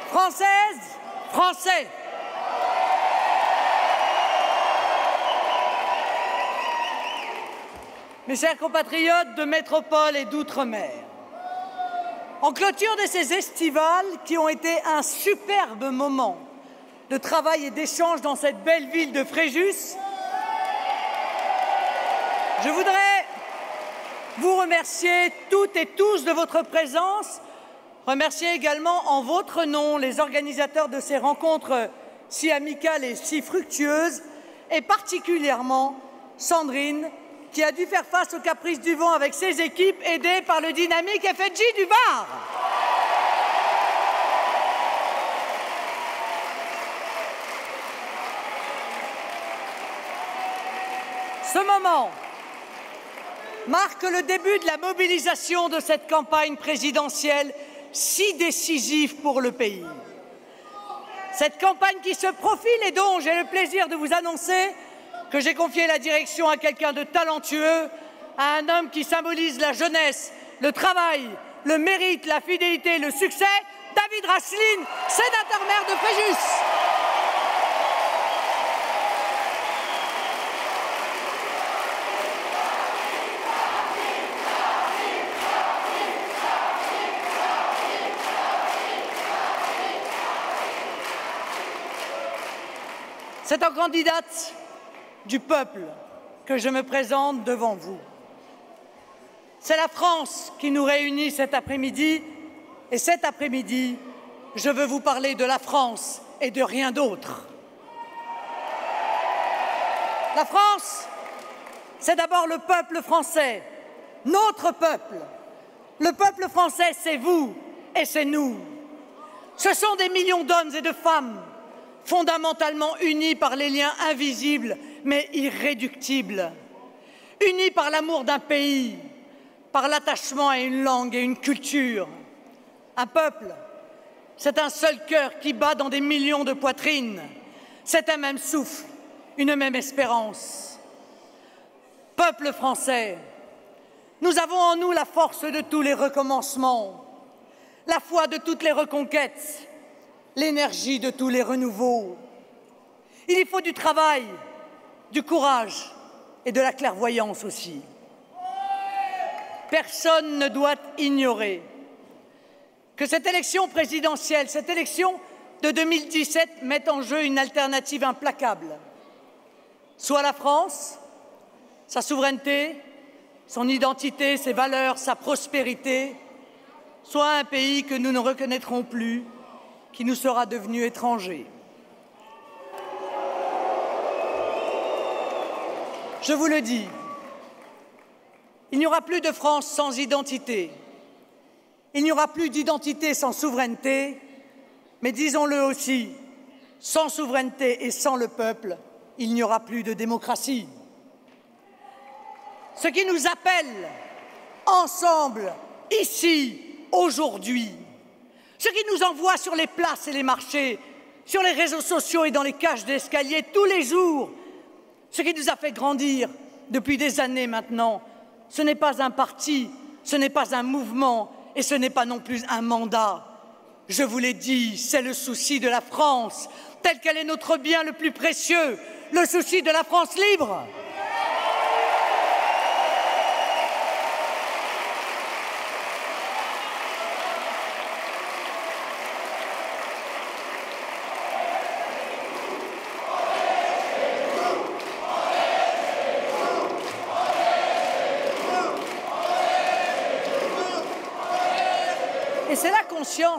Françaises, Français, mes chers compatriotes de métropole et d'outre-mer, en clôture de ces estivales qui ont été un superbe moment de travail et d'échange dans cette belle ville de Fréjus, je voudrais vous remercier toutes et tous de votre présence, remercier également en votre nom les organisateurs de ces rencontres si amicales et si fructueuses, et particulièrement Sandrine, qui a dû faire face aux caprices du vent avec ses équipes, aidées par le dynamique FNJ du Var. Ce moment marque le début de la mobilisation de cette campagne présidentielle si décisive pour le pays. Cette campagne qui se profile et dont j'ai le plaisir de vous annoncer que j'ai confié la direction à quelqu'un de talentueux, à un homme qui symbolise la jeunesse, le travail, le mérite, la fidélité, le succès, David Rasseline, sénateur-maire de Fréjus. C'est en candidate du peuple que je me présente devant vous. C'est la France qui nous réunit cet après-midi, et cet après-midi, je veux vous parler de la France et de rien d'autre. La France, c'est d'abord le peuple français, notre peuple. Le peuple français, c'est vous et c'est nous. Ce sont des millions d'hommes et de femmes fondamentalement unis par les liens invisibles mais irréductibles, unis par l'amour d'un pays, par l'attachement à une langue et une culture. Un peuple, c'est un seul cœur qui bat dans des millions de poitrines, c'est un même souffle, une même espérance. Peuple français, nous avons en nous la force de tous les recommencements, la foi de toutes les reconquêtes, l'énergie de tous les renouveaux. Il y faut du travail, du courage et de la clairvoyance aussi. Personne ne doit ignorer que cette élection présidentielle, cette élection de 2017 met en jeu une alternative implacable. Soit la France, sa souveraineté, son identité, ses valeurs, sa prospérité, soit un pays que nous ne reconnaîtrons plus, qui nous sera devenu étranger. Je vous le dis, il n'y aura plus de France sans identité, il n'y aura plus d'identité sans souveraineté, mais disons-le aussi, sans souveraineté et sans le peuple, il n'y aura plus de démocratie. Ce qui nous appelle ensemble, ici, aujourd'hui, ce qui nous envoie sur les places et les marchés, sur les réseaux sociaux et dans les cages d'escalier tous les jours, ce qui nous a fait grandir depuis des années maintenant, ce n'est pas un parti, ce n'est pas un mouvement et ce n'est pas non plus un mandat. Je vous l'ai dit, c'est le souci de la France, telle qu'elle est notre bien le plus précieux, le souci de la France libre. Et c'est la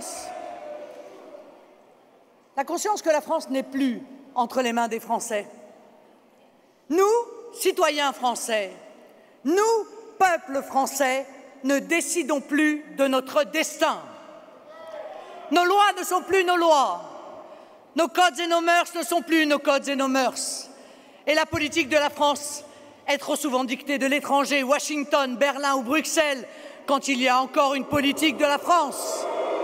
conscience que la France n'est plus entre les mains des Français. Nous, citoyens français, nous, peuple français, ne décidons plus de notre destin. Nos lois ne sont plus nos lois, nos codes et nos mœurs ne sont plus nos codes et nos mœurs. Et la politique de la France est trop souvent dictée de l'étranger, Washington, Berlin ou Bruxelles, quand il y a encore une politique de la France.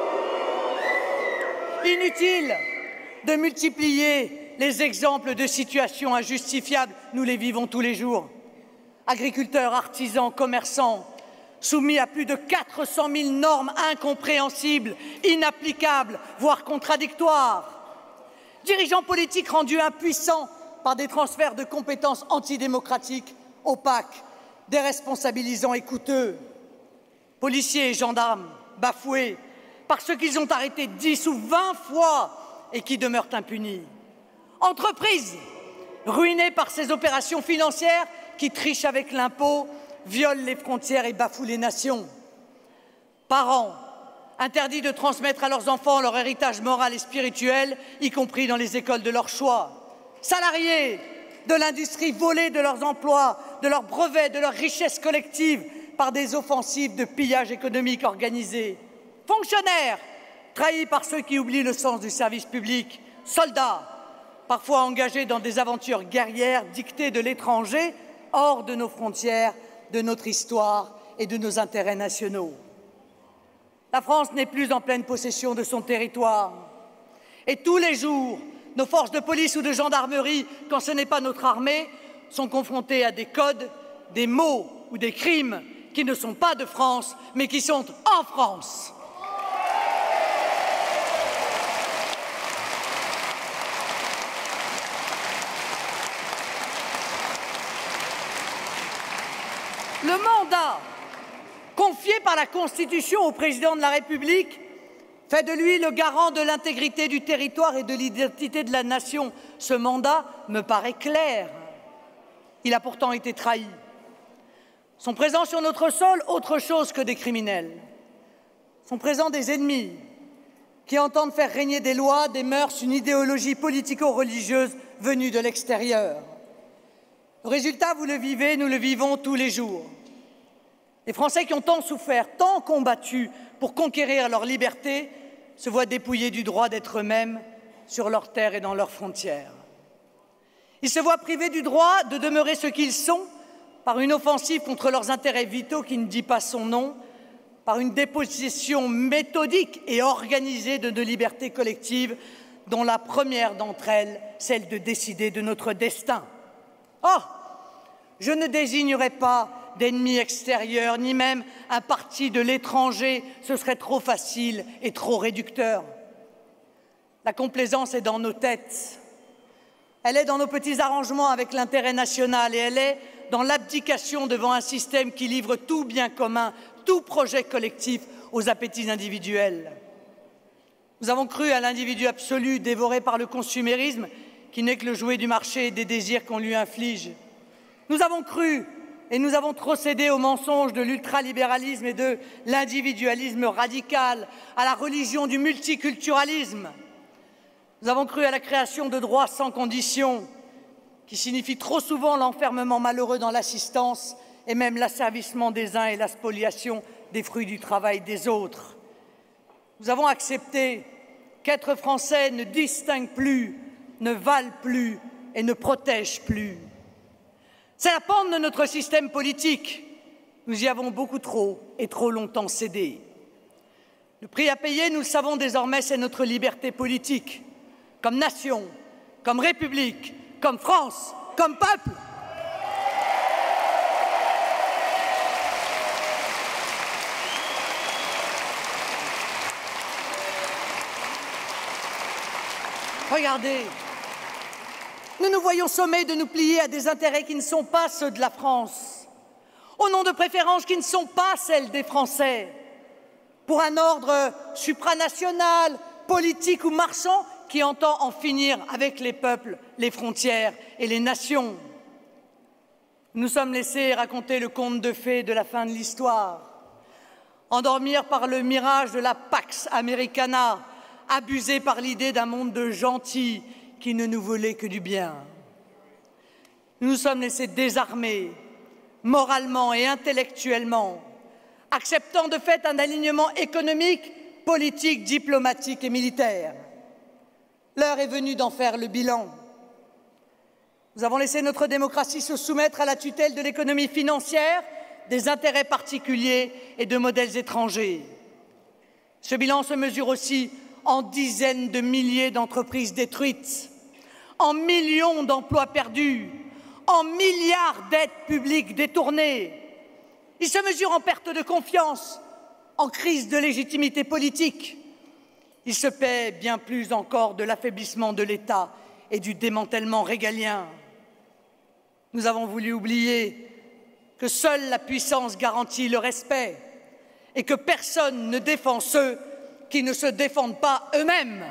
Inutile de multiplier les exemples de situations injustifiables, nous les vivons tous les jours. Agriculteurs, artisans, commerçants soumis à plus de 400 000 normes incompréhensibles, inapplicables, voire contradictoires. Dirigeants politiques rendus impuissants par des transferts de compétences antidémocratiques, opaques, déresponsabilisants et coûteux. Policiers et gendarmes bafoués par ceux qu'ils ont arrêtés 10 ou 20 fois et qui demeurent impunis. Entreprises ruinées par ces opérations financières qui trichent avec l'impôt, violent les frontières et bafouent les nations. Parents interdits de transmettre à leurs enfants leur héritage moral et spirituel, y compris dans les écoles de leur choix. Salariés de l'industrie volés de leurs emplois, de leurs brevets, de leurs richesses collectives par des offensives de pillage économique organisées. Fonctionnaires trahis par ceux qui oublient le sens du service public. Soldats parfois engagés dans des aventures guerrières dictées de l'étranger, hors de nos frontières, de notre histoire et de nos intérêts nationaux. La France n'est plus en pleine possession de son territoire. Et tous les jours, nos forces de police ou de gendarmerie, quand ce n'est pas notre armée, sont confrontées à des codes, des mots ou des crimes qui ne sont pas de France, mais qui sont en France. Le mandat confié par la Constitution au président de la République fait de lui le garant de l'intégrité du territoire et de l'identité de la nation. Ce mandat me paraît clair. Il a pourtant été trahi. Sont présents sur notre sol autre chose que des criminels. Sont présents des ennemis qui entendent faire régner des lois, des mœurs, une idéologie politico-religieuse venue de l'extérieur. Le résultat, vous le vivez, nous le vivons tous les jours. Les Français qui ont tant souffert, tant combattu pour conquérir leur liberté, se voient dépouillés du droit d'être eux-mêmes sur leurs terres et dans leurs frontières. Ils se voient privés du droit de demeurer ce qu'ils sont par une offensive contre leurs intérêts vitaux qui ne dit pas son nom, par une dépossession méthodique et organisée de nos libertés collectives, dont la première d'entre elles, celle de décider de notre destin. Oh, je ne désignerai pas d'ennemis extérieurs, ni même un parti de l'étranger, ce serait trop facile et trop réducteur. La complaisance est dans nos têtes, elle est dans nos petits arrangements avec l'intérêt national et elle est dans l'abdication devant un système qui livre tout bien commun, tout projet collectif aux appétits individuels. Nous avons cru à l'individu absolu dévoré par le consumérisme qui n'est que le jouet du marché et des désirs qu'on lui inflige. Nous avons cru et nous avons trop cédé aux mensonges de l'ultralibéralisme et de l'individualisme radical, à la religion du multiculturalisme. Nous avons cru à la création de droits sans condition, qui signifie trop souvent l'enfermement malheureux dans l'assistance et même l'asservissement des uns et la spoliation des fruits du travail des autres. Nous avons accepté qu'être Français ne distingue plus, ne vale plus et ne protège plus. C'est la pente de notre système politique. Nous y avons beaucoup trop et trop longtemps cédé. Le prix à payer, nous le savons désormais, c'est notre liberté politique, comme nation, comme République, comme France, comme peuple. Regardez, nous nous voyons sommés de nous plier à des intérêts qui ne sont pas ceux de la France, au nom de préférences qui ne sont pas celles des Français, pour un ordre supranational, politique ou marchand qui entend en finir avec les peuples, les frontières et les nations. Nous nous sommes laissés raconter le conte de fées de la fin de l'histoire, endormir par le mirage de la Pax Americana, abusés par l'idée d'un monde de gentils qui ne nous voulait que du bien. Nous nous sommes laissés désarmer, moralement et intellectuellement, acceptant de fait un alignement économique, politique, diplomatique et militaire. L'heure est venue d'en faire le bilan. Nous avons laissé notre démocratie se soumettre à la tutelle de l'économie financière, des intérêts particuliers et de modèles étrangers. Ce bilan se mesure aussi en dizaines de milliers d'entreprises détruites, en millions d'emplois perdus, en milliards d'aides publiques détournées. Il se mesure en perte de confiance, en crise de légitimité politique. Il se paie bien plus encore de l'affaiblissement de l'État et du démantèlement régalien. Nous avons voulu oublier que seule la puissance garantit le respect et que personne ne défend ceux qui ne se défendent pas eux-mêmes.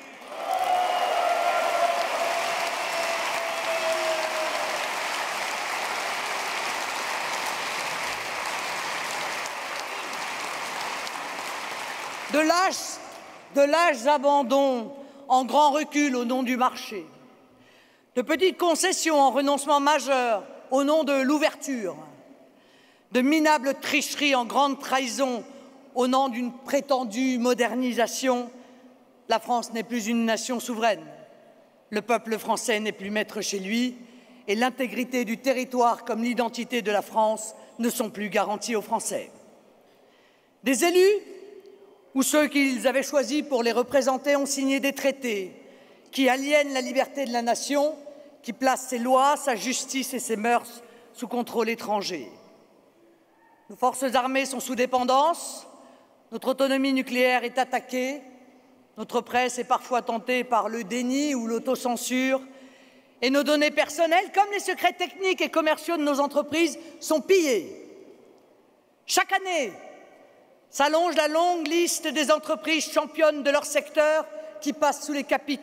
De lâches abandons en grand recul au nom du marché, de petites concessions en renoncement majeur au nom de l'ouverture, de minables tricheries en grande trahison au nom d'une prétendue modernisation, la France n'est plus une nation souveraine. Le peuple français n'est plus maître chez lui et l'intégrité du territoire comme l'identité de la France ne sont plus garanties aux Français. Des élus ou ceux qu'ils avaient choisis pour les représenter ont signé des traités qui aliènent la liberté de la nation, qui placent ses lois, sa justice et ses mœurs sous contrôle étranger. Nos forces armées sont sous dépendance, notre autonomie nucléaire est attaquée, notre presse est parfois tentée par le déni ou l'autocensure, et nos données personnelles, comme les secrets techniques et commerciaux de nos entreprises, sont pillés. Chaque année, s'allonge la longue liste des entreprises championnes de leur secteur qui passent sous le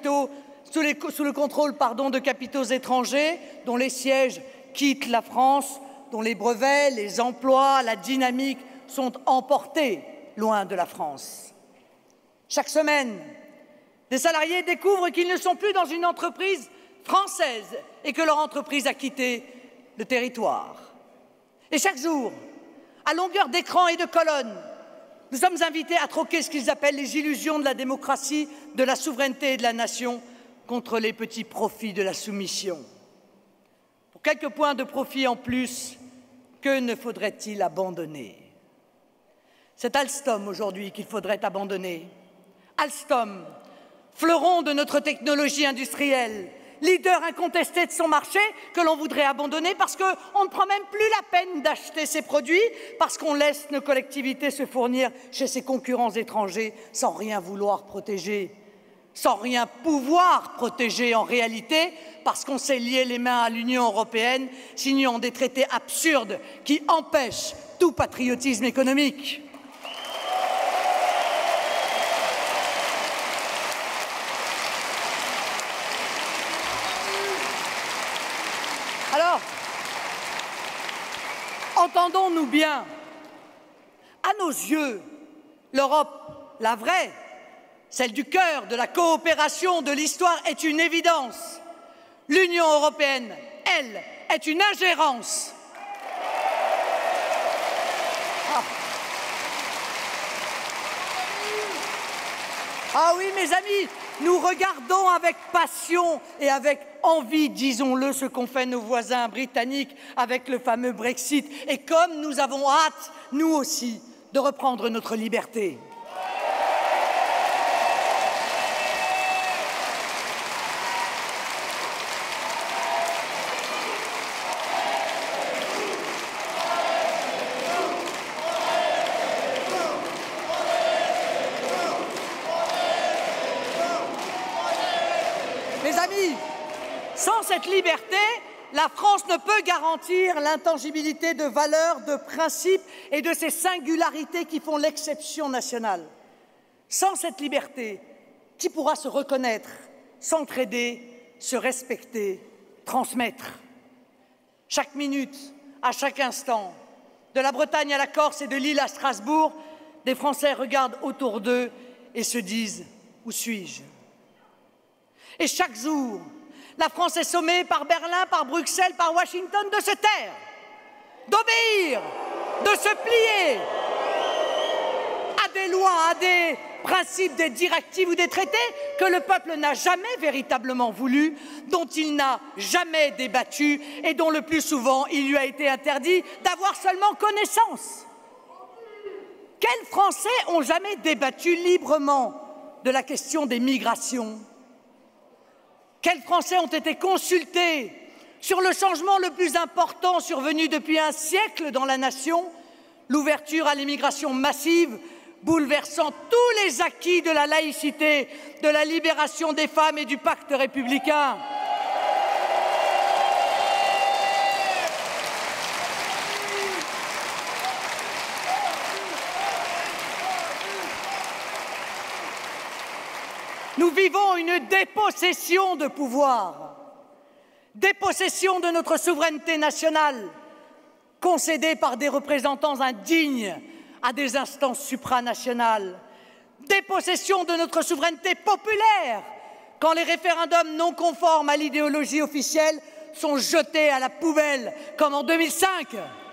contrôle de capitaux étrangers, dont les sièges quittent la France, dont les brevets, les emplois, la dynamique sont emportés loin de la France. Chaque semaine, des salariés découvrent qu'ils ne sont plus dans une entreprise française et que leur entreprise a quitté le territoire. Et chaque jour, à longueur d'écran et de colonnes, nous sommes invités à troquer ce qu'ils appellent les illusions de la démocratie, de la souveraineté et de la nation contre les petits profits de la soumission. Pour quelques points de profit en plus, que ne faudrait-il abandonner? C'est Alstom aujourd'hui qu'il faudrait abandonner. Alstom, fleuron de notre technologie industrielle, leader incontesté de son marché que l'on voudrait abandonner parce qu'on ne prend même plus la peine d'acheter ses produits, parce qu'on laisse nos collectivités se fournir chez ses concurrents étrangers sans rien vouloir protéger, sans rien pouvoir protéger en réalité, parce qu'on s'est lié les mains à l'Union européenne, signant des traités absurdes qui empêchent tout patriotisme économique. Alors, entendons-nous bien, à nos yeux, l'Europe, la vraie, celle du cœur, de la coopération, de l'histoire, est une évidence. L'Union européenne, elle, est une ingérence. Ah oui, mes amis, nous regardons avec passion et avec envie, disons-le, ce qu'ont fait nos voisins britanniques avec le fameux Brexit. Et comme nous avons hâte, nous aussi, de reprendre notre liberté. Mes amis, sans cette liberté, la France ne peut garantir l'intangibilité de valeurs, de principes et de ces singularités qui font l'exception nationale. Sans cette liberté, qui pourra se reconnaître, s'entraider, se respecter, transmettre? Chaque minute, à chaque instant, de la Bretagne à la Corse et de Lille à Strasbourg, des Français regardent autour d'eux et se disent « Où suis-je » ? Et chaque jour, la France est sommée par Berlin, par Bruxelles, par Washington de se taire, d'obéir, de se plier à des lois, à des principes, des directives ou des traités que le peuple n'a jamais véritablement voulu, dont il n'a jamais débattu et dont le plus souvent il lui a été interdit d'avoir seulement connaissance. Quels Français ont jamais débattu librement de la question des migrations ? Quels Français ont été consultés sur le changement le plus important survenu depuis un siècle dans la nation, l'ouverture à l'immigration massive, bouleversant tous les acquis de la laïcité, de la libération des femmes et du pacte républicain. Nous vivons une dépossession de pouvoir, dépossession de notre souveraineté nationale, concédée par des représentants indignes à des instances supranationales, dépossession de notre souveraineté populaire, quand les référendums non conformes à l'idéologie officielle sont jetés à la poubelle, comme en 2005.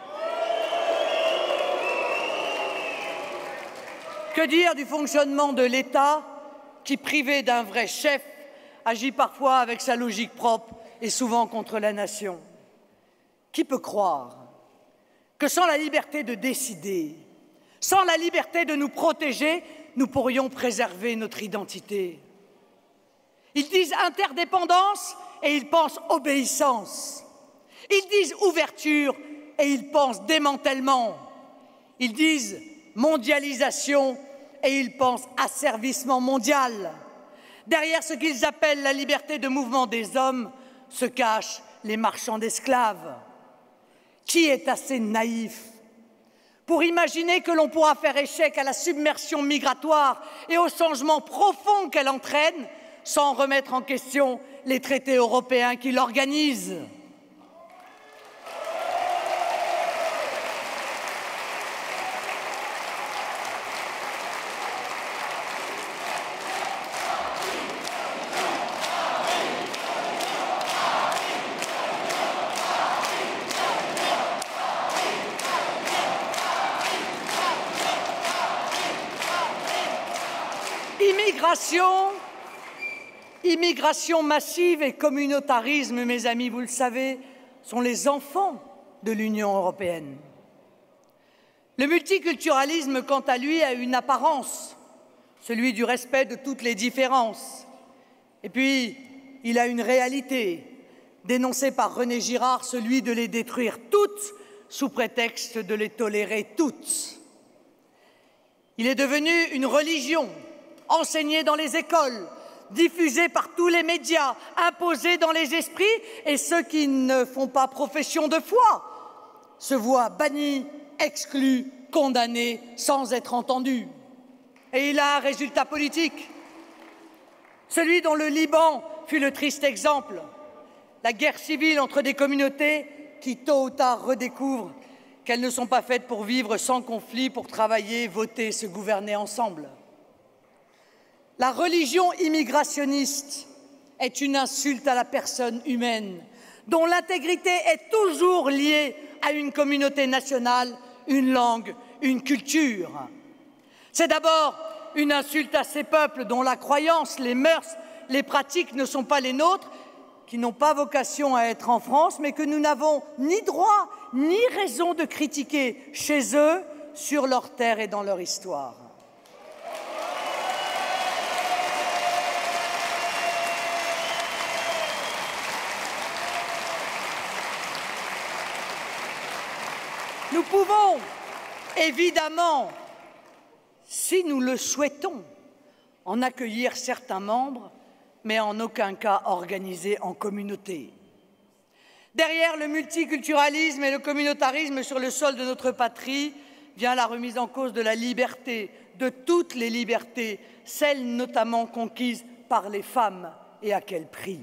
Que dire du fonctionnement de l'État qui, privé d'un vrai chef, agit parfois avec sa logique propre et souvent contre la nation? Qui peut croire que sans la liberté de décider, sans la liberté de nous protéger, nous pourrions préserver notre identité? Ils disent interdépendance et ils pensent obéissance. Ils disent ouverture et ils pensent démantèlement. Ils disent mondialisation et ils pensent asservissement mondial. Derrière ce qu'ils appellent la liberté de mouvement des hommes se cachent les marchands d'esclaves. Qui est assez naïf pour imaginer que l'on pourra faire échec à la submersion migratoire et au changement profond qu'elle entraîne sans remettre en question les traités européens qui l'organisent? Immigration massive et communautarisme, mes amis, vous le savez, sont les enfants de l'Union européenne. Le multiculturalisme, quant à lui, a une apparence, celui du respect de toutes les différences. Et puis, il a une réalité, dénoncée par René Girard, celui de les détruire toutes sous prétexte de les tolérer toutes. Il est devenu une religion, enseignée dans les écoles, diffusée par tous les médias, imposée dans les esprits, et ceux qui ne font pas profession de foi se voient bannis, exclus, condamnés, sans être entendus. Et il a un résultat politique, celui dont le Liban fut le triste exemple, la guerre civile entre des communautés qui, tôt ou tard, redécouvrent qu'elles ne sont pas faites pour vivre sans conflit, pour travailler, voter, se gouverner ensemble. La religion immigrationniste est une insulte à la personne humaine, dont l'intégrité est toujours liée à une communauté nationale, une langue, une culture. C'est d'abord une insulte à ces peuples dont la croyance, les mœurs, les pratiques ne sont pas les nôtres, qui n'ont pas vocation à être en France, mais que nous n'avons ni droit ni raison de critiquer chez eux, sur leur terre et dans leur histoire. Nous pouvons, évidemment, si nous le souhaitons, en accueillir certains membres, mais en aucun cas organiser en communauté. Derrière le multiculturalisme et le communautarisme sur le sol de notre patrie vient la remise en cause de la liberté, de toutes les libertés, celles notamment conquises par les femmes, et à quel prix.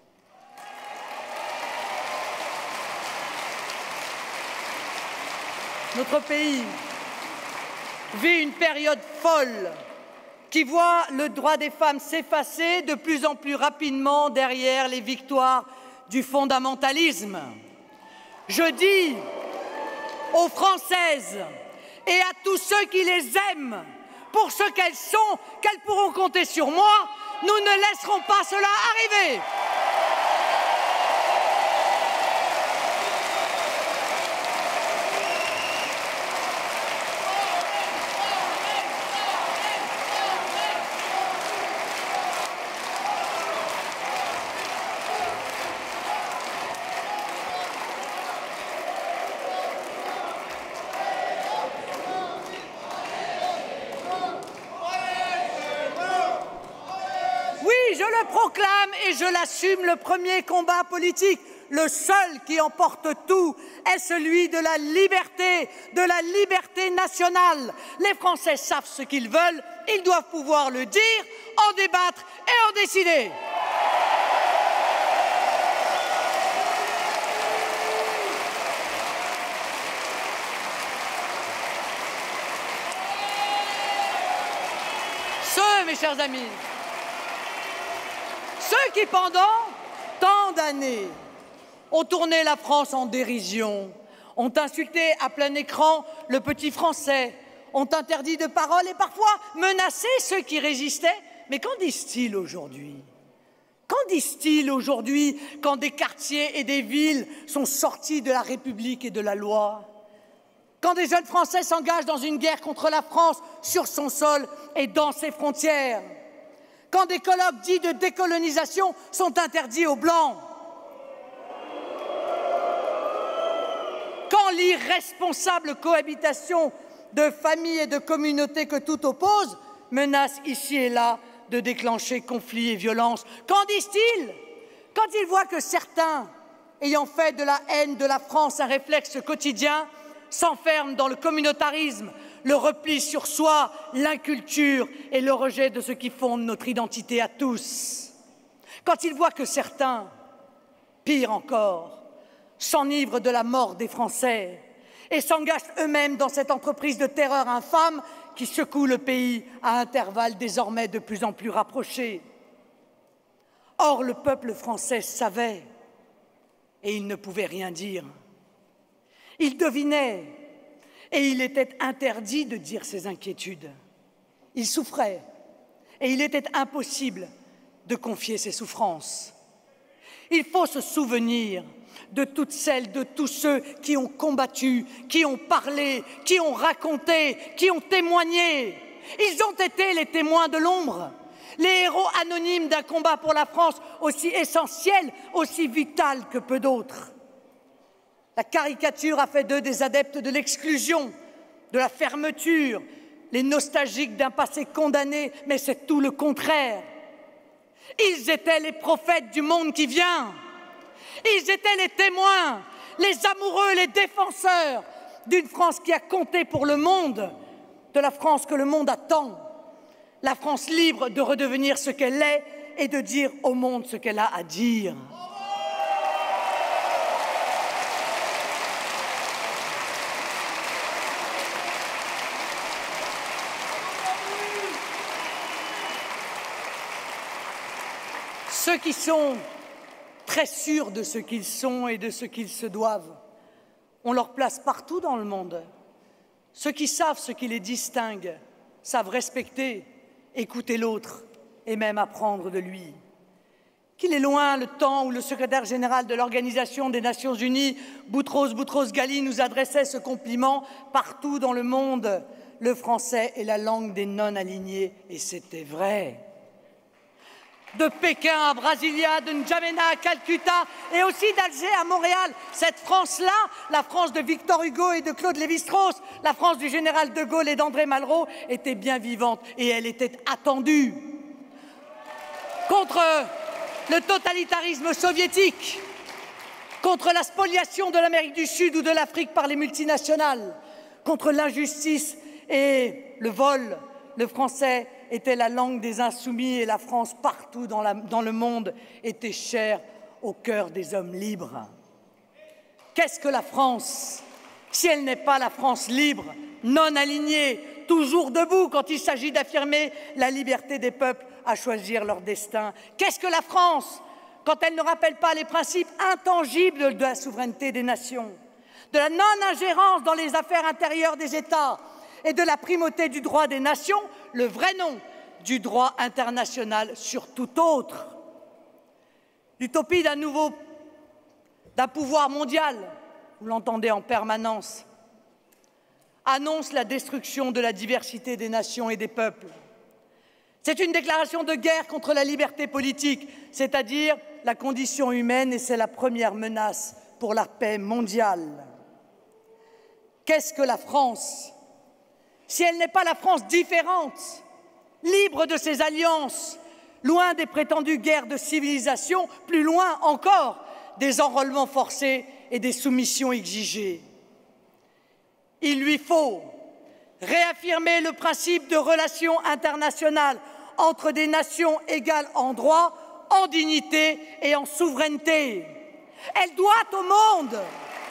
Notre pays vit une période folle qui voit le droit des femmes s'effacer de plus en plus rapidement derrière les victoires du fondamentalisme. Je dis aux Françaises et à tous ceux qui les aiment pour ce qu'elles sont, qu'elles pourront compter sur moi, nous ne laisserons pas cela arriver. je le proclame et je l'assume, le premier combat politique, le seul qui emporte tout, est celui de la liberté nationale. Les Français savent ce qu'ils veulent, ils doivent pouvoir le dire, en débattre et en décider. Mes chers amis, ceux qui pendant tant d'années ont tourné la France en dérision, ont insulté à plein écran le petit Français, ont interdit de parole et parfois menacé ceux qui résistaient. Mais qu'en disent-ils aujourd'hui? Qu'en disent-ils aujourd'hui quand des quartiers et des villes sont sortis de la République et de la loi? Quand des jeunes Français s'engagent dans une guerre contre la France sur son sol et dans ses frontières, quand des colloques dits de décolonisation sont interdits aux Blancs, quand l'irresponsable cohabitation de familles et de communautés que tout oppose menace ici et là de déclencher conflits et violences, qu'en disent-ils? Quand ils voient que certains, ayant fait de la haine de la France un réflexe quotidien, s'enferment dans le communautarisme, le repli sur soi, l'inculture et le rejet de ce qui fonde notre identité à tous. Quand ils voient que certains, pire encore, s'enivrent de la mort des Français et s'engagent eux-mêmes dans cette entreprise de terreur infâme qui secoue le pays à intervalles désormais de plus en plus rapprochés. Or, le peuple français savait et il ne pouvait rien dire. Il devinait et il était interdit de dire ses inquiétudes. Il souffrait et il était impossible de confier ses souffrances. Il faut se souvenir de toutes celles, de tous ceux qui ont combattu, qui ont parlé, qui ont raconté, qui ont témoigné. Ils ont été les témoins de l'ombre, les héros anonymes d'un combat pour la France aussi essentiel, aussi vital que peu d'autres. La caricature a fait d'eux des adeptes de l'exclusion, de la fermeture, les nostalgiques d'un passé condamné, mais c'est tout le contraire. Ils étaient les prophètes du monde qui vient. Ils étaient les témoins, les amoureux, les défenseurs d'une France qui a compté pour le monde, de la France que le monde attend, la France libre de redevenir ce qu'elle est et de dire au monde ce qu'elle a à dire. Ceux qui sont très sûrs de ce qu'ils sont et de ce qu'ils se doivent, on leur place partout dans le monde. Ceux qui savent ce qui les distingue, savent respecter, écouter l'autre et même apprendre de lui. Qu'il est loin le temps où le secrétaire général de l'Organisation des Nations Unies, Boutros Boutros-Ghali, nous adressait ce compliment partout dans le monde. Le français est la langue des non-alignés, et c'était vrai. De Pékin à Brasilia, de N'Djamena à Calcutta et aussi d'Alger à Montréal. Cette France-là, la France de Victor Hugo et de Claude Lévi-Strauss, la France du général de Gaulle et d'André Malraux, était bien vivante et elle était attendue. Contre le totalitarisme soviétique, contre la spoliation de l'Amérique du Sud ou de l'Afrique par les multinationales, contre l'injustice et le vol, le français était la langue des insoumis et la France, partout dans le monde, était chère au cœur des hommes libres. Qu'est-ce que la France, si elle n'est pas la France libre, non alignée, toujours debout quand il s'agit d'affirmer la liberté des peuples à choisir leur destin? Qu'est-ce que la France, quand elle ne rappelle pas les principes intangibles de la souveraineté des nations, de la non-ingérence dans les affaires intérieures des États et de la primauté du droit des nations, le vrai nom du droit international sur tout autre? L'utopie d'un pouvoir mondial, vous l'entendez en permanence, annonce la destruction de la diversité des nations et des peuples. C'est une déclaration de guerre contre la liberté politique, c'est-à-dire la condition humaine, et c'est la première menace pour la paix mondiale. Qu'est-ce que la France, si elle n'est pas la France différente, libre de ses alliances, loin des prétendues guerres de civilisation, plus loin encore des enrôlements forcés et des soumissions exigées. Il lui faut réaffirmer le principe de relations internationales entre des nations égales en droit, en dignité et en souveraineté. Elle doit au monde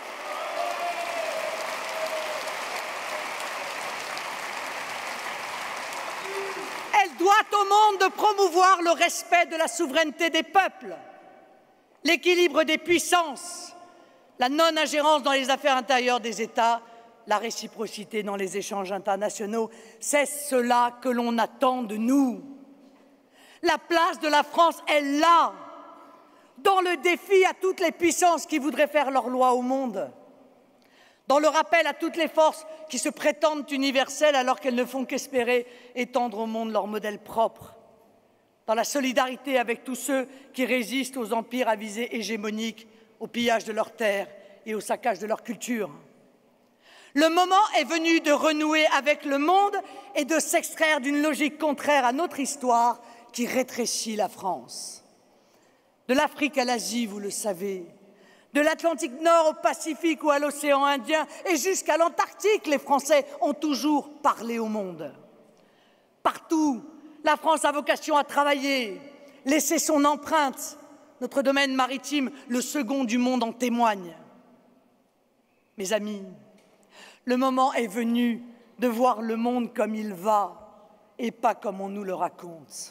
de promouvoir le respect de la souveraineté des peuples, l'équilibre des puissances, la non-ingérence dans les affaires intérieures des États, la réciprocité dans les échanges internationaux. C'est cela que l'on attend de nous. La place de la France est là, dans le défi à toutes les puissances qui voudraient faire leur loi au monde, dans le rappel à toutes les forces qui se prétendent universelles alors qu'elles ne font qu'espérer étendre au monde leur modèle propre, dans la solidarité avec tous ceux qui résistent aux empires à visée hégémonique, au pillage de leurs terres et au saccage de leur culture. Le moment est venu de renouer avec le monde et de s'extraire d'une logique contraire à notre histoire qui rétrécit la France. De l'Afrique à l'Asie, vous le savez, de l'Atlantique Nord au Pacifique ou à l'océan Indien et jusqu'à l'Antarctique, les Français ont toujours parlé au monde. Partout, la France a vocation à travailler, laisser son empreinte. Notre domaine maritime, le second du monde, en témoigne. Mes amis, le moment est venu de voir le monde comme il va et pas comme on nous le raconte.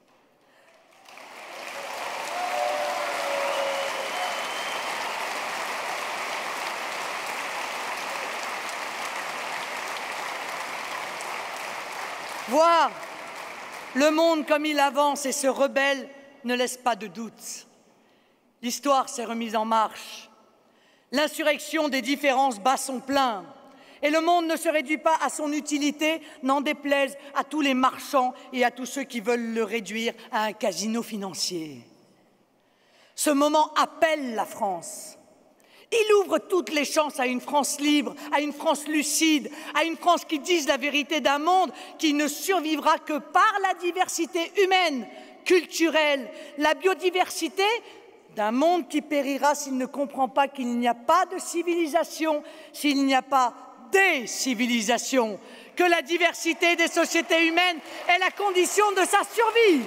Voir le monde comme il avance et se rebelle ne laisse pas de doute. L'histoire s'est remise en marche. L'insurrection des différences bat son plein. Et le monde ne se réduit pas à son utilité, n'en déplaise à tous les marchands et à tous ceux qui veulent le réduire à un casino financier. Ce moment appelle la France. Il ouvre toutes les chances à une France libre, à une France lucide, à une France qui dise la vérité d'un monde qui ne survivra que par la diversité humaine, culturelle, la biodiversité, d'un monde qui périra s'il ne comprend pas qu'il n'y a pas de civilisation, s'il n'y a pas des civilisations, que la diversité des sociétés humaines est la condition de sa survie.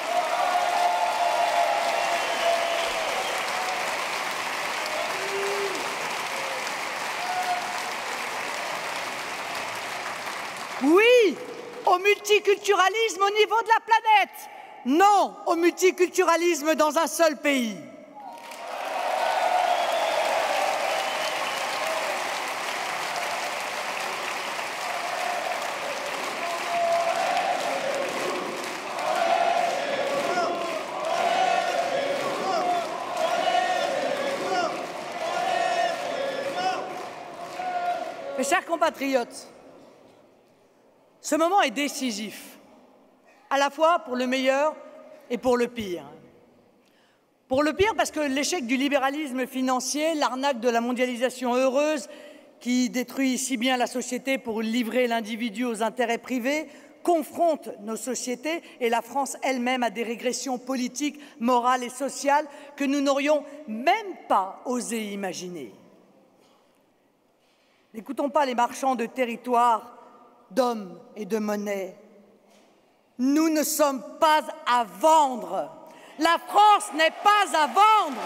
Oui, au multiculturalisme au niveau de la planète. Non au multiculturalisme dans un seul pays. Mes chers compatriotes, ce moment est décisif, à la fois pour le meilleur et pour le pire. Pour le pire, parce que l'échec du libéralisme financier, l'arnaque de la mondialisation heureuse qui détruit si bien la société pour livrer l'individu aux intérêts privés, confronte nos sociétés et la France elle-même à des régressions politiques, morales et sociales que nous n'aurions même pas osé imaginer. N'écoutons pas les marchands de territoire, d'hommes et de monnaie. Nous ne sommes pas à vendre. La France n'est pas à vendre.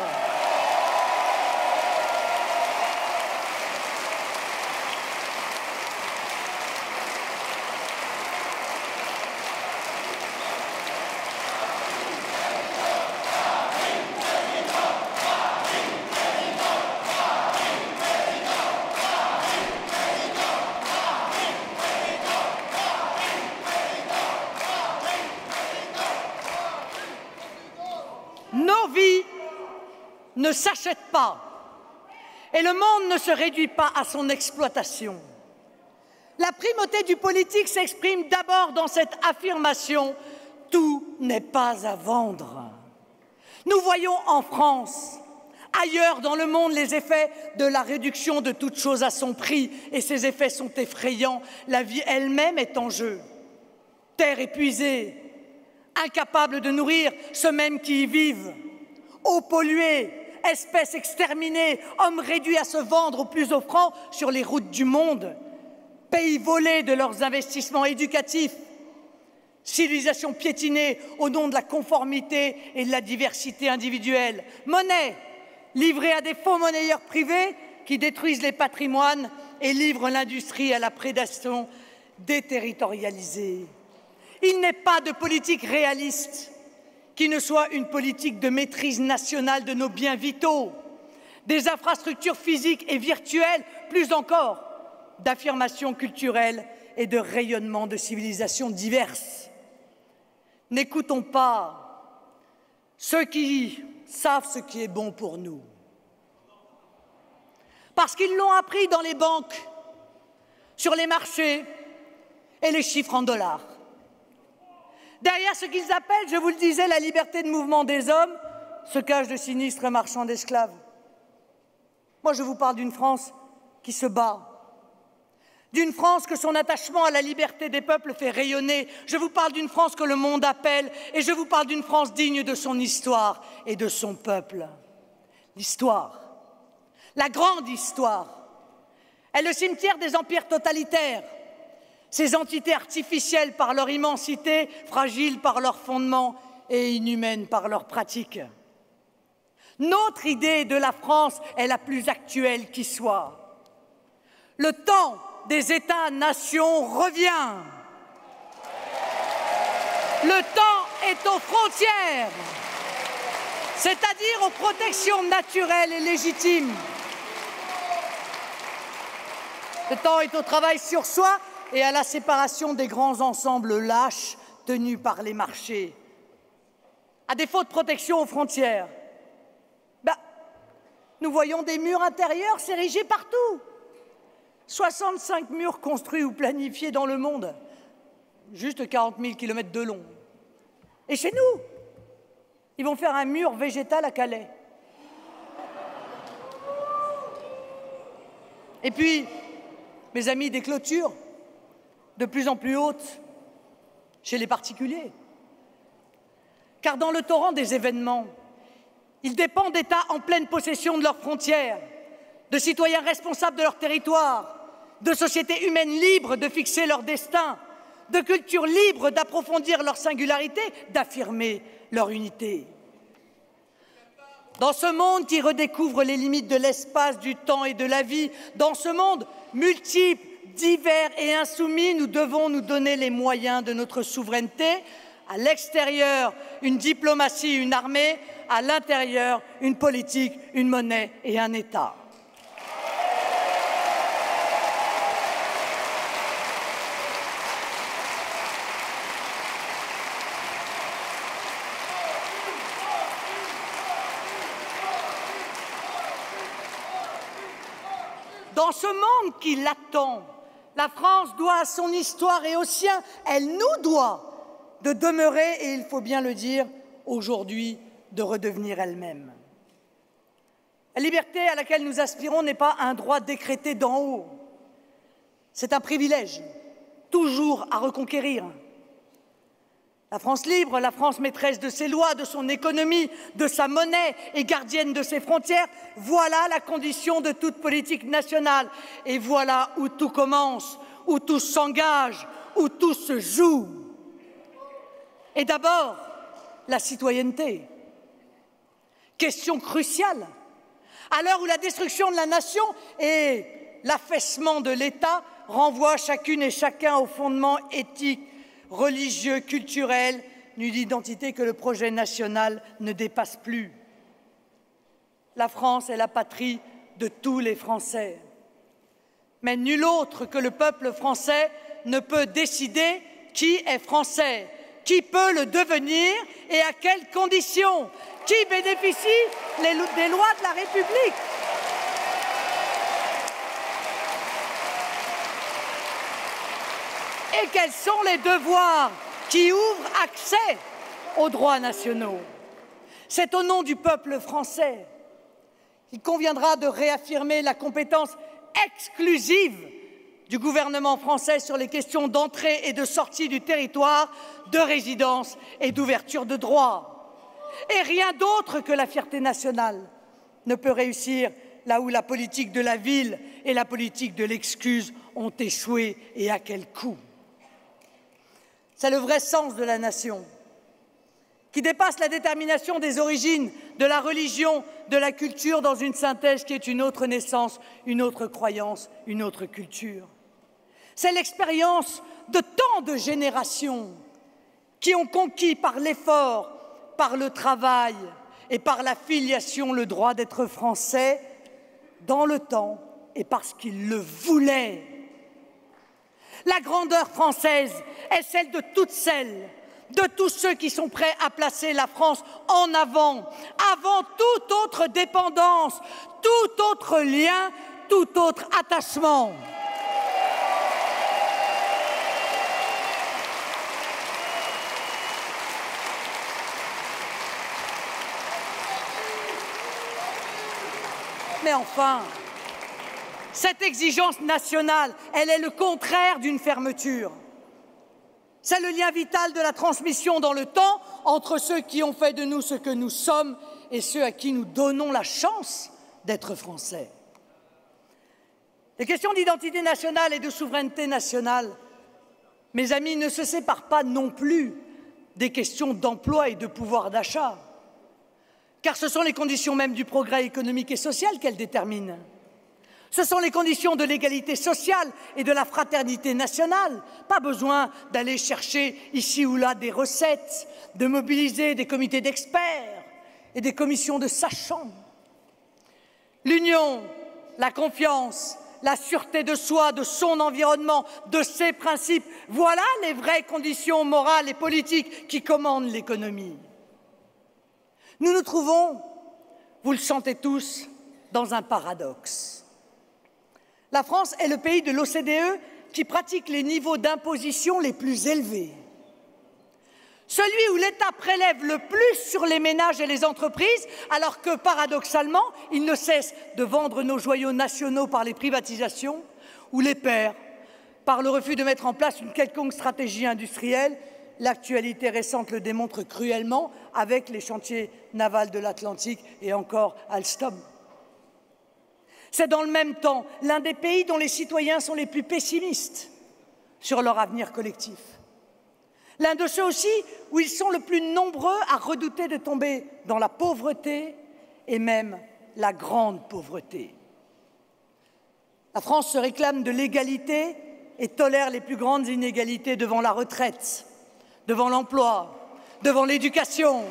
Nos vies ne s'achètent pas et le monde ne se réduit pas à son exploitation. La primauté du politique s'exprime d'abord dans cette affirmation « tout n'est pas à vendre ». Nous voyons en France, ailleurs dans le monde, les effets de la réduction de toute chose à son prix et ces effets sont effrayants. La vie elle-même est en jeu. Terre épuisée, incapables de nourrir ceux mêmes qui y vivent, eau polluée, espèces exterminées, hommes réduits à se vendre au plus offrant sur les routes du monde, pays volés de leurs investissements éducatifs, civilisation piétinée au nom de la conformité et de la diversité individuelle, monnaie livrée à des faux monnayeurs privés qui détruisent les patrimoines et livrent l'industrie à la prédation déterritorialisée. Il n'est pas de politique réaliste qui ne soit une politique de maîtrise nationale de nos biens vitaux, des infrastructures physiques et virtuelles, plus encore d'affirmation culturelle et de rayonnement de civilisations diverses. N'écoutons pas ceux qui savent ce qui est bon pour nous, parce qu'ils l'ont appris dans les banques, sur les marchés et les chiffres en dollars. Derrière ce qu'ils appellent, je vous le disais, la liberté de mouvement des hommes, se cachent de sinistres marchands d'esclaves. Moi, je vous parle d'une France qui se bat, d'une France que son attachement à la liberté des peuples fait rayonner. Je vous parle d'une France que le monde appelle, et je vous parle d'une France digne de son histoire et de son peuple. L'histoire, la grande histoire, est le cimetière des empires totalitaires, ces entités artificielles par leur immensité, fragiles par leurs fondements et inhumaines par leurs pratiques. Notre idée de la France est la plus actuelle qui soit. Le temps des États-nations revient. Le temps est aux frontières, c'est-à-dire aux protections naturelles et légitimes. Le temps est au travail sur soi et à la séparation des grands ensembles lâches tenus par les marchés. À défaut de protection aux frontières, nous voyons des murs intérieurs s'ériger partout. 65 murs construits ou planifiés dans le monde, juste 40 000 kilomètres de long. Et chez nous, ils vont faire un mur végétal à Calais. Et puis, mes amis, des clôtures de plus en plus hautes chez les particuliers. Car dans le torrent des événements, il dépend d'États en pleine possession de leurs frontières, de citoyens responsables de leur territoire, de sociétés humaines libres de fixer leur destin, de cultures libres d'approfondir leur singularité, d'affirmer leur unité. Dans ce monde qui redécouvre les limites de l'espace, du temps et de la vie, dans ce monde multiple, divers et insoumis, nous devons nous donner les moyens de notre souveraineté. À l'extérieur, une diplomatie, une armée. À l'intérieur, une politique, une monnaie et un État. Dans ce monde qui l'attend, la France doit à son histoire et au sien, elle nous doit de demeurer, et il faut bien le dire, aujourd'hui, de redevenir elle-même. La liberté à laquelle nous aspirons n'est pas un droit décrété d'en haut. C'est un privilège, toujours à reconquérir. La France libre, la France maîtresse de ses lois, de son économie, de sa monnaie et gardienne de ses frontières, voilà la condition de toute politique nationale. Et voilà où tout commence, où tout s'engage, où tout se joue. Et d'abord, la citoyenneté. Question cruciale. À l'heure où la destruction de la nation et l'affaissement de l'État renvoient chacune et chacun aux fondements éthiques, religieux, culturels, d'une identité que le projet national ne dépasse plus. La France est la patrie de tous les Français. Mais nul autre que le peuple français ne peut décider qui est français, qui peut le devenir et à quelles conditions, qui bénéficie des lois de la République. Et quels sont les devoirs qui ouvrent accès aux droits nationaux. C'est au nom du peuple français qu'il conviendra de réaffirmer la compétence exclusive du gouvernement français sur les questions d'entrée et de sortie du territoire, de résidence et d'ouverture de droits. Et rien d'autre que la fierté nationale ne peut réussir là où la politique de la ville et la politique de l'excuse ont échoué, et à quel coût. C'est le vrai sens de la nation, qui dépasse la détermination des origines, de la religion, de la culture dans une synthèse qui est une autre naissance, une autre croyance, une autre culture. C'est l'expérience de tant de générations qui ont conquis par l'effort, par le travail et par la filiation le droit d'être français dans le temps et parce qu'ils le voulaient. La grandeur française est celle de toutes celles, de tous ceux qui sont prêts à placer la France en avant, avant toute autre dépendance, tout autre lien, tout autre attachement. Mais enfin, cette exigence nationale, elle est le contraire d'une fermeture. C'est le lien vital de la transmission dans le temps entre ceux qui ont fait de nous ce que nous sommes et ceux à qui nous donnons la chance d'être français. Les questions d'identité nationale et de souveraineté nationale, mes amis, ne se séparent pas non plus des questions d'emploi et de pouvoir d'achat, car ce sont les conditions mêmes du progrès économique et social qu'elles déterminent. Ce sont les conditions de l'égalité sociale et de la fraternité nationale. Pas besoin d'aller chercher ici ou là des recettes, de mobiliser des comités d'experts et des commissions de sachants. L'union, la confiance, la sûreté de soi, de son environnement, de ses principes, voilà les vraies conditions morales et politiques qui commandent l'économie. Nous nous trouvons, vous le sentez tous, dans un paradoxe. La France est le pays de l'OCDE qui pratique les niveaux d'imposition les plus élevés. Celui où l'État prélève le plus sur les ménages et les entreprises, alors que, paradoxalement, il ne cesse de vendre nos joyaux nationaux par les privatisations, ou les perd par le refus de mettre en place une quelconque stratégie industrielle. L'actualité récente le démontre cruellement avec les chantiers navals de l'Atlantique et encore Alstom. C'est dans le même temps l'un des pays dont les citoyens sont les plus pessimistes sur leur avenir collectif. L'un de ceux aussi où ils sont le plus nombreux à redouter de tomber dans la pauvreté et même la grande pauvreté. La France se réclame de l'égalité et tolère les plus grandes inégalités devant la retraite, devant l'emploi, devant l'éducation.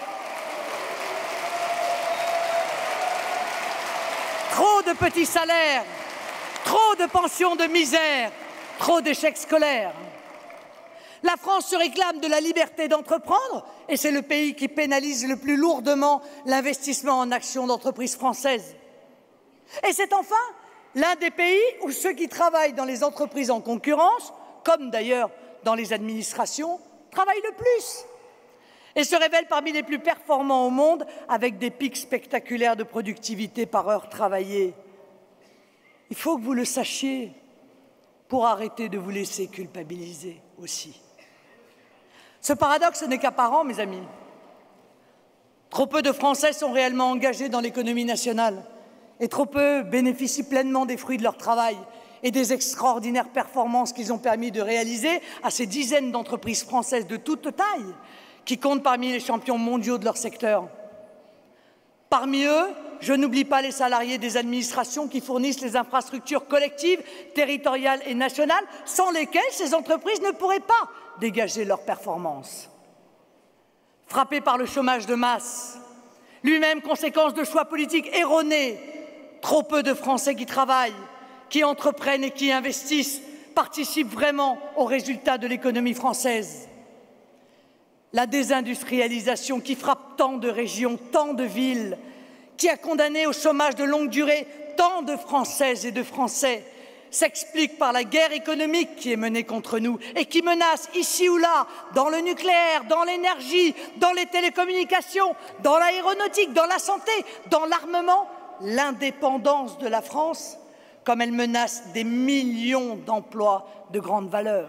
Trop de petits salaires, trop de pensions de misère, trop d'échecs scolaires. La France se réclame de la liberté d'entreprendre et c'est le pays qui pénalise le plus lourdement l'investissement en actions d'entreprises françaises. Et c'est enfin l'un des pays où ceux qui travaillent dans les entreprises en concurrence, comme d'ailleurs dans les administrations, travaillent le plus et se révèlent parmi les plus performants au monde avec des pics spectaculaires de productivité par heure travaillée. Il faut que vous le sachiez pour arrêter de vous laisser culpabiliser aussi. Ce paradoxe n'est qu'apparent, mes amis. Trop peu de Français sont réellement engagés dans l'économie nationale et trop peu bénéficient pleinement des fruits de leur travail et des extraordinaires performances qu'ils ont permis de réaliser à ces dizaines d'entreprises françaises de toute taille qui comptent parmi les champions mondiaux de leur secteur. Parmi eux, je n'oublie pas les salariés des administrations qui fournissent les infrastructures collectives, territoriales et nationales, sans lesquelles ces entreprises ne pourraient pas dégager leurs performances. Frappés par le chômage de masse, lui-même conséquence de choix politiques erronés, trop peu de Français qui travaillent, qui entreprennent et qui investissent participent vraiment aux résultats de l'économie française. La désindustrialisation qui frappe tant de régions, tant de villes, qui a condamné au chômage de longue durée tant de Françaises et de Français, s'explique par la guerre économique qui est menée contre nous et qui menace ici ou là, dans le nucléaire, dans l'énergie, dans les télécommunications, dans l'aéronautique, dans la santé, dans l'armement, l'indépendance de la France comme elle menace des millions d'emplois de grande valeur.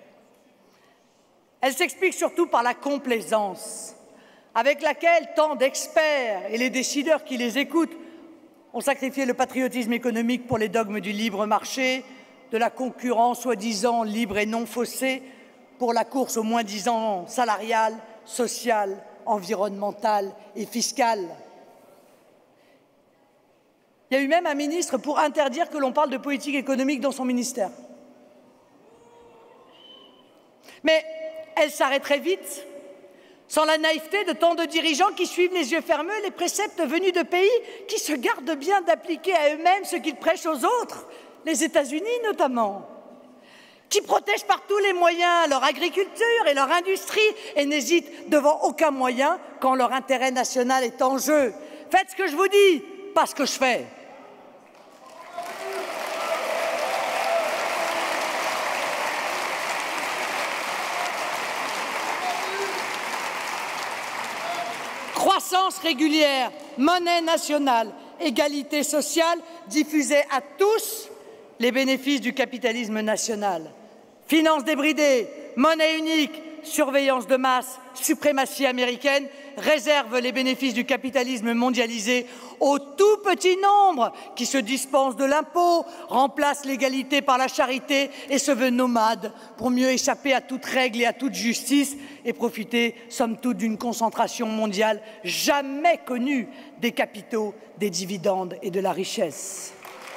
Elle s'explique surtout par la complaisance avec laquelle tant d'experts et les décideurs qui les écoutent ont sacrifié le patriotisme économique pour les dogmes du libre marché, de la concurrence soi-disant libre et non faussée, pour la course au moins-disant salarial, social, environnemental et fiscal. Il y a eu même un ministre pour interdire que l'on parle de politique économique dans son ministère. Mais elle s'arrêterait vite, sans la naïveté de tant de dirigeants qui suivent les yeux fermés les préceptes venus de pays qui se gardent bien d'appliquer à eux-mêmes ce qu'ils prêchent aux autres, les États-Unis notamment, qui protègent par tous les moyens leur agriculture et leur industrie et n'hésitent devant aucun moyen quand leur intérêt national est en jeu. Faites ce que je vous dis, pas ce que je fais. Croissance régulière, monnaie nationale, égalité sociale, diffuser à tous les bénéfices du capitalisme national. Finances débridées, monnaie unique, surveillance de masse, suprématie américaine réservent les bénéfices du capitalisme mondialisé au tout petit nombre qui se dispense de l'impôt, remplace l'égalité par la charité et se veut nomade pour mieux échapper à toute règle et à toute justice et profiter, somme toute, d'une concentration mondiale jamais connue des capitaux, des dividendes et de la richesse.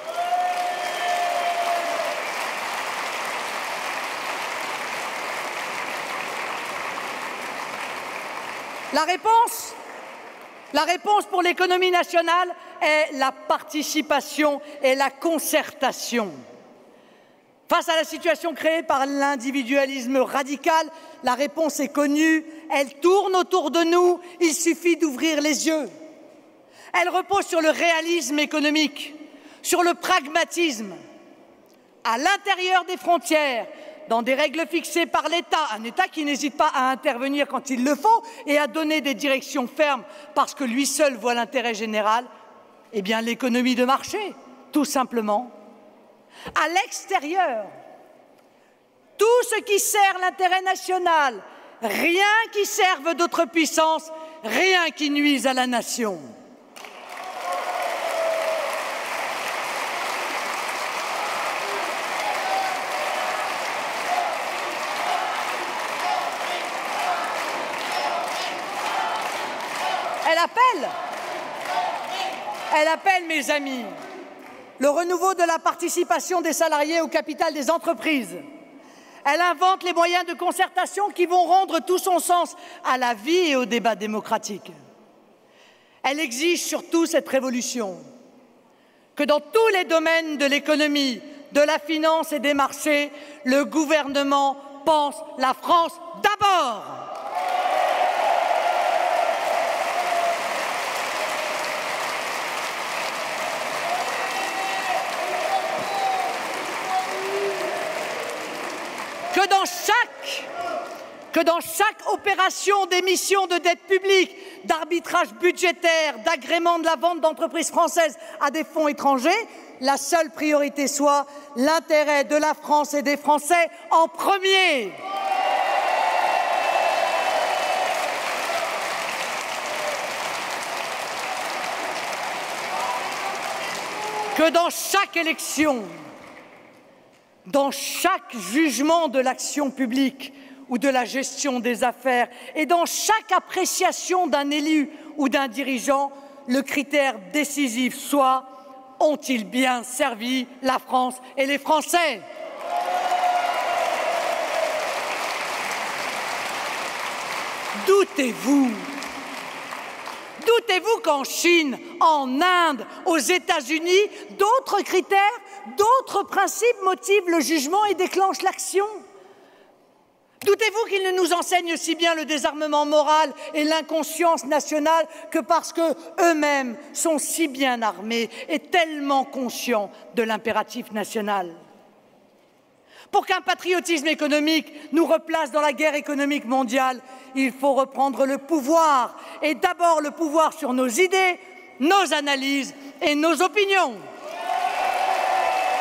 La réponse pour l'économie nationale est la participation et la concertation. Face à la situation créée par l'individualisme radical, la réponse est connue, elle tourne autour de nous, il suffit d'ouvrir les yeux. Elle repose sur le réalisme économique, sur le pragmatisme, à l'intérieur des frontières, dans des règles fixées par l'État, un État qui n'hésite pas à intervenir quand il le faut et à donner des directions fermes parce que lui seul voit l'intérêt général, eh bien l'économie de marché, tout simplement. À l'extérieur, tout ce qui sert l'intérêt national, rien qui serve d'autres puissances, rien qui nuise à la nation. Elle appelle, mes amis, le renouveau de la participation des salariés au capital des entreprises. Elle invente les moyens de concertation qui vont rendre tout son sens à la vie et au débat démocratique. Elle exige surtout cette révolution, que dans tous les domaines de l'économie, de la finance et des marchés, le gouvernement pense la France d'abord. Que dans chaque opération d'émission de dette publique, d'arbitrage budgétaire, d'agrément de la vente d'entreprises françaises à des fonds étrangers, la seule priorité soit l'intérêt de la France et des Français en premier. Que dans chaque élection, dans chaque jugement de l'action publique ou de la gestion des affaires et dans chaque appréciation d'un élu ou d'un dirigeant, le critère décisif soit « ont-ils bien servi la France et les Français ?» Doutez-vous qu'en Chine, en Inde, aux États-Unis, d'autres critères, d'autres principes motivent le jugement et déclenchent l'action? Doutez-vous qu'ils ne nous enseignent si bien le désarmement moral et l'inconscience nationale que parce qu'eux-mêmes sont si bien armés et tellement conscients de l'impératif national? Pour qu'un patriotisme économique nous replace dans la guerre économique mondiale, il faut reprendre le pouvoir, et d'abord le pouvoir sur nos idées, nos analyses et nos opinions.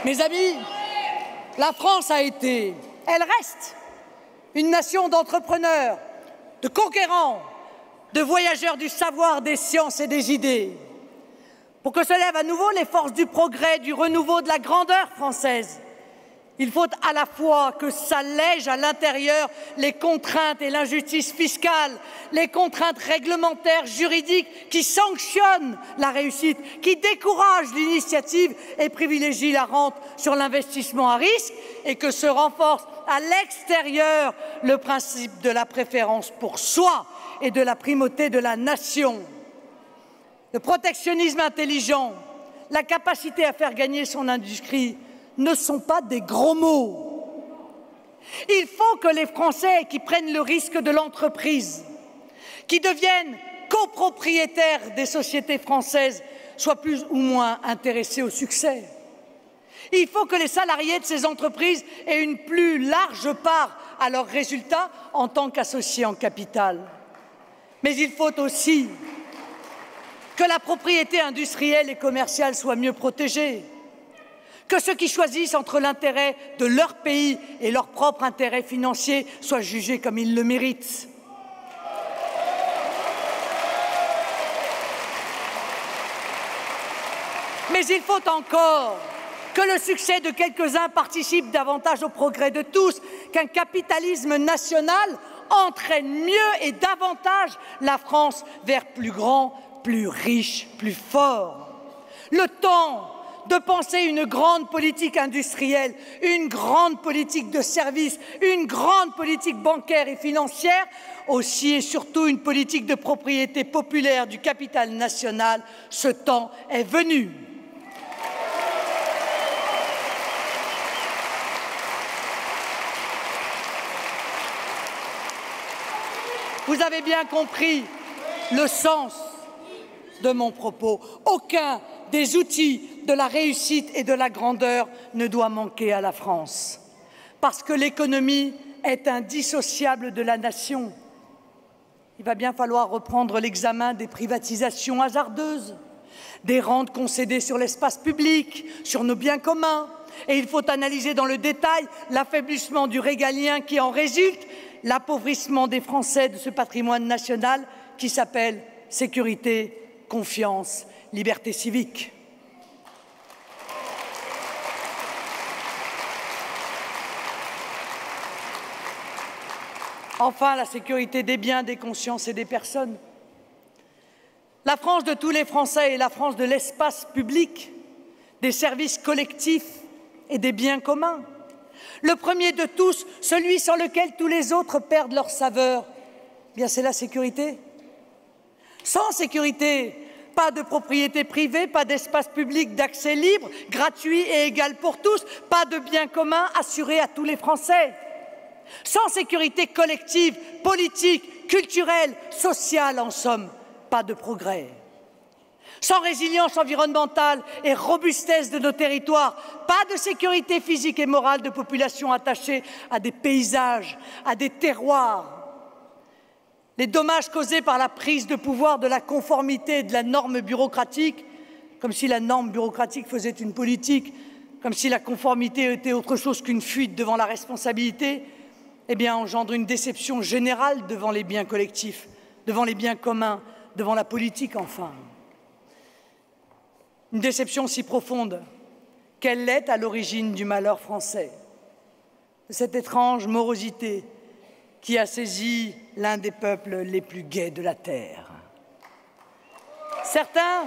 Mes amis, la France a été, elle reste, une nation d'entrepreneurs, de conquérants, de voyageurs du savoir, des sciences et des idées. Pour que se lèvent à nouveau les forces du progrès, du renouveau, de la grandeur française, il faut à la fois que s'allègent à l'intérieur les contraintes et l'injustice fiscale, les contraintes réglementaires, juridiques qui sanctionnent la réussite, qui découragent l'initiative et privilégient la rente sur l'investissement à risque, et que se renforce à l'extérieur le principe de la préférence pour soi et de la primauté de la nation. Le protectionnisme intelligent, la capacité à faire gagner son industrie ne sont pas des gros mots. Il faut que les Français qui prennent le risque de l'entreprise, qui deviennent copropriétaires des sociétés françaises, soient plus ou moins intéressés au succès. Il faut que les salariés de ces entreprises aient une plus large part à leurs résultats en tant qu'associés en capital. Mais il faut aussi que la propriété industrielle et commerciale soit mieux protégée, que ceux qui choisissent entre l'intérêt de leur pays et leur propre intérêt financier soient jugés comme ils le méritent. Mais il faut encore que le succès de quelques-uns participe davantage au progrès de tous, qu'un capitalisme national entraîne mieux et davantage la France vers plus grand, plus riche, plus fort. Le temps de penser une grande politique industrielle, une grande politique de services, une grande politique bancaire et financière, aussi et surtout une politique de propriété populaire du capital national, ce temps est venu. Vous avez bien compris le sens de mon propos. Aucun des outils de la réussite et de la grandeur ne doit manquer à la France, parce que l'économie est indissociable de la nation. Il va bien falloir reprendre l'examen des privatisations hasardeuses, des rentes concédées sur l'espace public, sur nos biens communs, et il faut analyser dans le détail l'affaiblissement du régalien qui en résulte, l'appauvrissement des Français de ce patrimoine national qui s'appelle sécurité, confiance, liberté civique. Enfin, la sécurité des biens, des consciences et des personnes. La France de tous les Français est la France de l'espace public, des services collectifs et des biens communs. Le premier de tous, celui sans lequel tous les autres perdent leur saveur, bien c'est la sécurité. Sans sécurité, pas de propriété privée, pas d'espace public d'accès libre, gratuit et égal pour tous, pas de biens communs assurés à tous les Français. Sans sécurité collective, politique, culturelle, sociale, en somme, pas de progrès. Sans résilience environnementale et robustesse de nos territoires, pas de sécurité physique et morale de populations attachées à des paysages, à des terroirs. Les dommages causés par la prise de pouvoir de la conformité et de la norme bureaucratique, comme si la norme bureaucratique faisait une politique, comme si la conformité était autre chose qu'une fuite devant la responsabilité, eh bien, engendre une déception générale devant les biens collectifs, devant les biens communs, devant la politique, enfin. Une déception si profonde qu'elle est à l'origine du malheur français, de cette étrange morosité qui a saisi l'un des peuples les plus gais de la terre. Certains,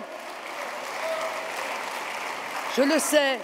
je le sais,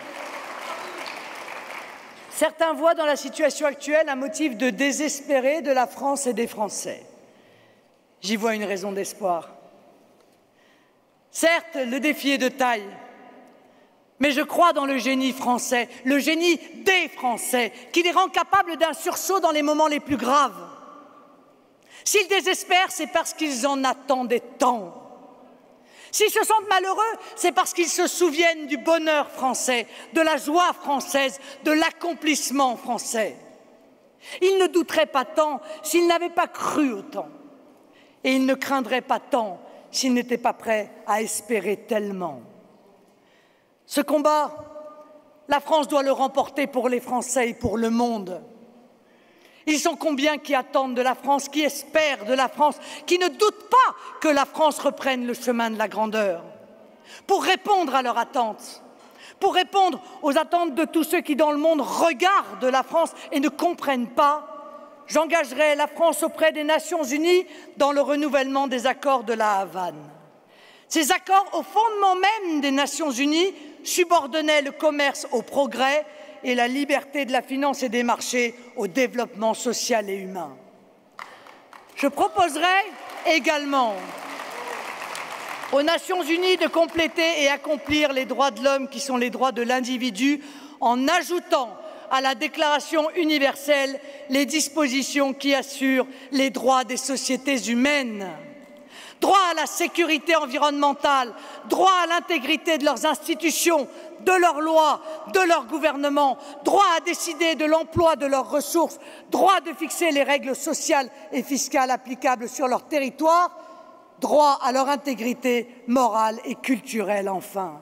certains voient dans la situation actuelle un motif de désespérer de la France et des Français. J'y vois une raison d'espoir. Certes, le défi est de taille, mais je crois dans le génie français, le génie des Français, qui les rend capables d'un sursaut dans les moments les plus graves. S'ils désespèrent, c'est parce qu'ils en attendaient tant. S'ils se sentent malheureux, c'est parce qu'ils se souviennent du bonheur français, de la joie française, de l'accomplissement français. Ils ne douteraient pas tant s'ils n'avaient pas cru autant. Et ils ne craindraient pas tant s'ils n'étaient pas prêts à espérer tellement. Ce combat, La France doit le remporter pour les Français et pour le monde. Ils sont combien qui attendent de la France, qui espèrent de la France, qui ne doutent pas que la France reprenne le chemin de la grandeur. Pour répondre à leurs attentes, pour répondre aux attentes de tous ceux qui dans le monde regardent la France et ne comprennent pas, j'engagerai la France auprès des Nations Unies dans le renouvellement des accords de la Havane. Ces accords, au fondement même des Nations Unies, subordonnaient le commerce au progrès et la liberté de la finance et des marchés au développement social et humain. Je proposerai également aux Nations Unies de compléter et accomplir les droits de l'homme qui sont les droits de l'individu en ajoutant à la Déclaration universelle les dispositions qui assurent les droits des sociétés humaines. Droit à la sécurité environnementale, droit à l'intégrité de leurs institutions, de leurs lois, de leur gouvernement, droit à décider de l'emploi de leurs ressources, droit de fixer les règles sociales et fiscales applicables sur leur territoire, droit à leur intégrité morale et culturelle enfin.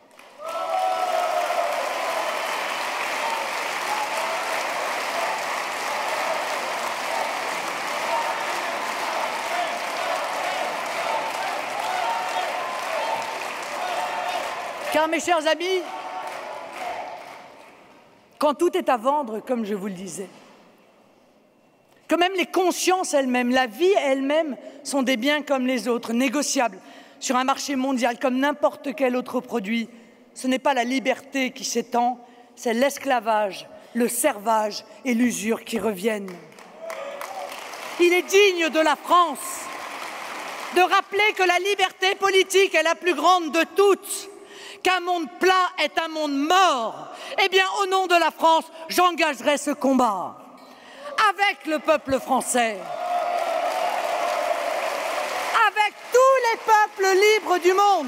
Car, mes chers amis, quand tout est à vendre, comme je vous le disais, que même les consciences elles-mêmes, la vie elle-même, sont des biens comme les autres, négociables sur un marché mondial comme n'importe quel autre produit, ce n'est pas la liberté qui s'étend, c'est l'esclavage, le servage et l'usure qui reviennent. Il est digne de la France de rappeler que la liberté politique est la plus grande de toutes, qu'un monde plat est un monde mort. Eh bien, au nom de la France, j'engagerai ce combat avec le peuple français, avec tous les peuples libres du monde.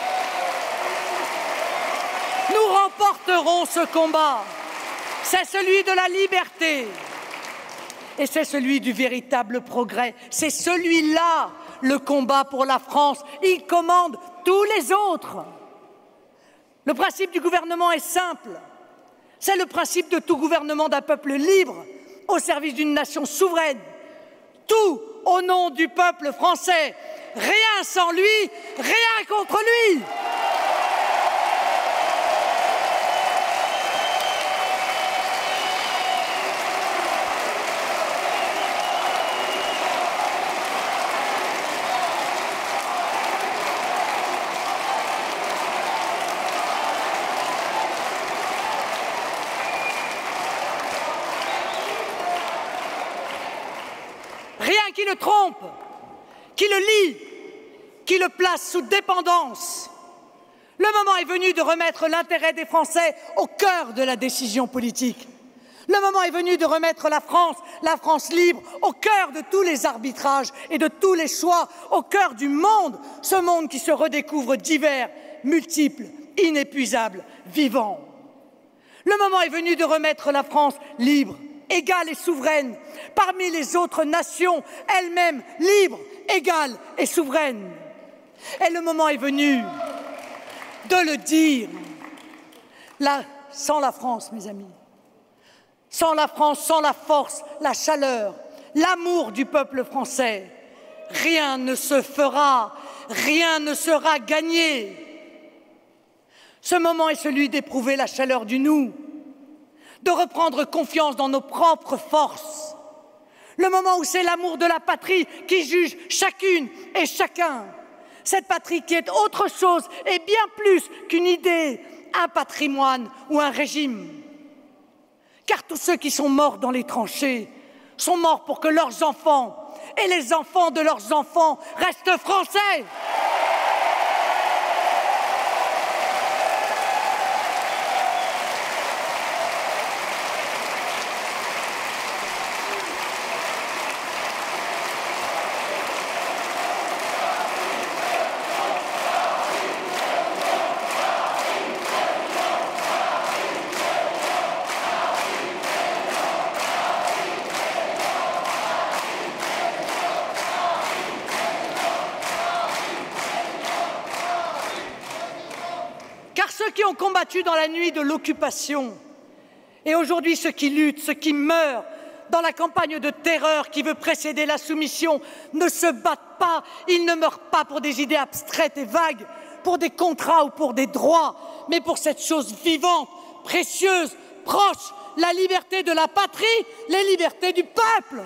Nous remporterons ce combat. C'est celui de la liberté et c'est celui du véritable progrès. C'est celui-là, le combat pour la France. Il commande tous les autres. Le principe du gouvernement est simple. C'est le principe de tout gouvernement d'un peuple libre au service d'une nation souveraine. Tout au nom du peuple français. Rien sans lui, rien contre lui. Rien qui le trompe, qui le lie, qui le place sous dépendance. Le moment est venu de remettre l'intérêt des Français au cœur de la décision politique. Le moment est venu de remettre la France libre, au cœur de tous les arbitrages et de tous les choix, au cœur du monde, ce monde qui se redécouvre divers, multiple, inépuisable, vivant. Le moment est venu de remettre la France libre, égale et souveraine, parmi les autres nations, elles-mêmes libres, égales et souveraines. Et le moment est venu de le dire. Là, sans la France, mes amis, sans la France, sans la force, la chaleur, l'amour du peuple français, rien ne se fera, rien ne sera gagné. Ce moment est celui d'éprouver la chaleur du nous, de reprendre confiance dans nos propres forces. Le moment où c'est l'amour de la patrie qui juge chacune et chacun. Cette patrie qui est autre chose et bien plus qu'une idée, un patrimoine ou un régime. Car tous ceux qui sont morts dans les tranchées sont morts pour que leurs enfants et les enfants de leurs enfants restent français. ceux qui ont combattu dans la nuit de l'occupation. Et aujourd'hui, ceux qui luttent, ceux qui meurent dans la campagne de terreur qui veut précéder la soumission ne se battent pas, ils ne meurent pas pour des idées abstraites et vagues, pour des contrats ou pour des droits, mais pour cette chose vivante, précieuse, proche, la liberté de la patrie, les libertés du peuple.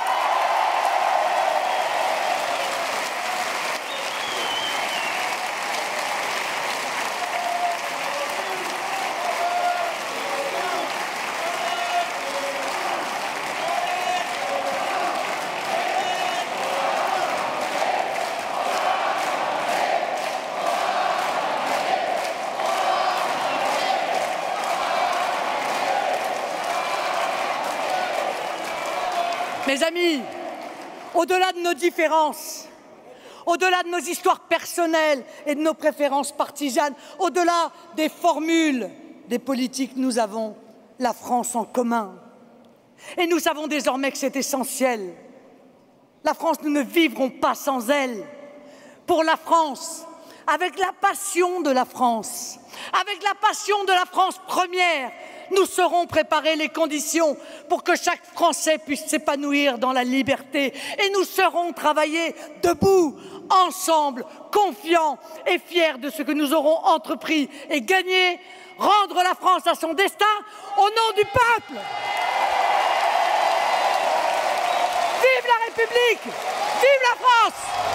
Mes amis, au-delà de nos différences, au-delà de nos histoires personnelles et de nos préférences partisanes, au-delà des formules des politiques, nous avons la France en commun. Et nous savons désormais que c'est essentiel. La France, nous ne vivrons pas sans elle. Pour la France, avec la passion de la France, avec la passion de la France première, nous saurons préparer les conditions pour que chaque Français puisse s'épanouir dans la liberté. Et nous saurons travailler debout, ensemble, confiants et fiers de ce que nous aurons entrepris et gagné, rendre la France à son destin au nom du peuple. Vive la République! Vive la France!